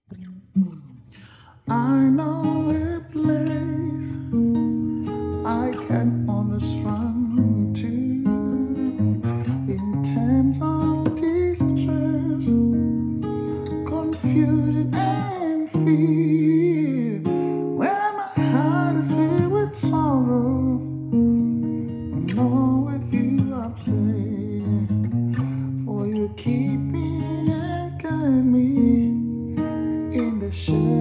I know a place I can always run to in times of distress, confusion and fear. When my heart is filled with sorrow, I know with you I'm safe. For you keep me and guide me in the shade.